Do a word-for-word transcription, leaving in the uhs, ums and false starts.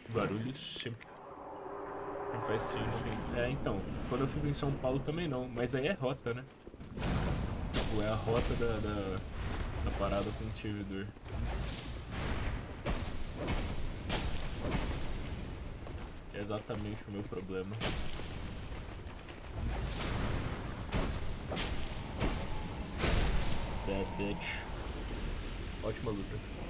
Guarulhos sempre, sempre faz stream, não tem... É, então, quando eu fico em São Paulo também não, mas aí é rota, né? Tipo, é a rota da, da, da parada com o servidor. É exatamente o meu problema. Bad bitch. Ótima luta.